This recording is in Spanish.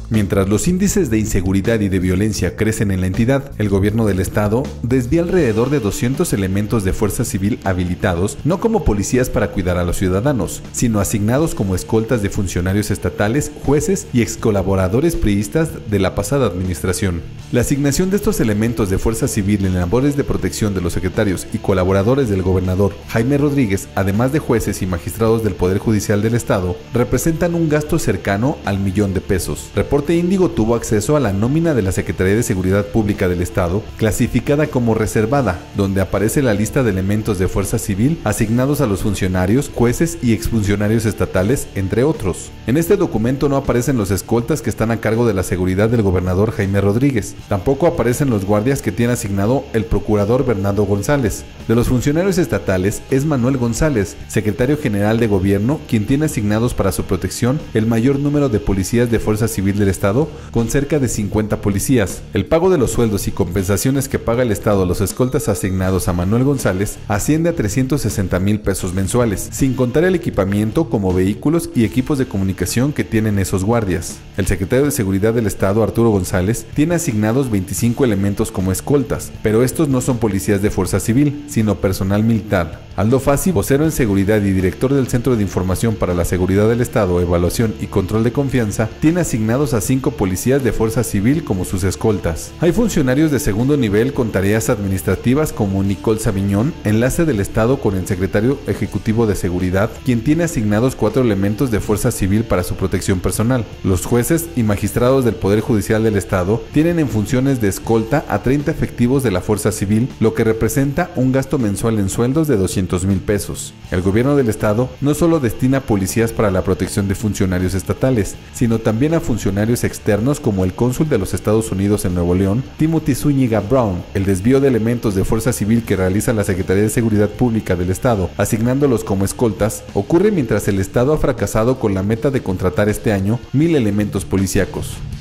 Mientras los índices de inseguridad y de violencia crecen en la entidad, el gobierno del estado desvía alrededor de 200 elementos de fuerza civil habilitados no como policías para cuidar a los ciudadanos, sino asignados como escoltas de funcionarios estatales, jueces y excolaboradores priistas de la pasada administración. La asignación de estos elementos de fuerza civil en labores de protección de los secretarios y colaboradores del gobernador Jaime Rodríguez, además de jueces y magistrados del Poder Judicial del Estado, representan un gasto cercano al $1,000,000. Reporte Índigo tuvo acceso a la nómina de la Secretaría de Seguridad Pública del Estado, clasificada como reservada, donde aparece la lista de elementos de fuerza civil asignados a los funcionarios, jueces y exfuncionarios estatales, entre otros. En este documento no aparecen los escoltas que están a cargo de la seguridad del gobernador Jaime Rodríguez. Tampoco aparecen los guardias que tiene asignado el procurador Bernardo González. De los funcionarios estatales es Manuel González, secretario general de gobierno, quien tiene asignados para su protección el mayor número de policías de fuerza civil del estado, con cerca de 50 policías. El pago de los sueldos y compensaciones que paga el estado a los escoltas asignados a Manuel González asciende a $360,000 mensuales, sin contar el equipamiento como vehículos y equipos de comunicación que tienen esos guardias. El secretario de Seguridad del Estado, Arturo González, tiene asignados 25 elementos como escoltas, pero estos no son policías de fuerza civil, sino personal militar. Aldo Fassi, vocero en seguridad y director del Centro de Información para la Seguridad del Estado, Evaluación y Control de Confianza, tiene asignados a 5 policías de fuerza civil como sus escoltas. Hay funcionarios de segundo nivel con tareas administrativas como Nicole Sabiñón, enlace del Estado con el secretario ejecutivo de Seguridad, quien tiene asignados 4 elementos de fuerza civil para su protección personal. Los jueces y magistrados del Poder Judicial del Estado tienen en funciones de escolta a 30 efectivos de la fuerza civil, lo que representa un gasto mensual en sueldos de $200,000. El gobierno del estado no solo destina policías para la protección de funcionarios estatales, sino también a funcionarios externos como el cónsul de los Estados Unidos en Nuevo León, Timothy Zúñiga Brown. El desvío de elementos de fuerza civil que realiza la Secretaría de Seguridad Pública del Estado, asignándolos como escoltas, ocurre mientras el estado ha fracasado con la meta de contratar este año 1,000 elementos policíacos.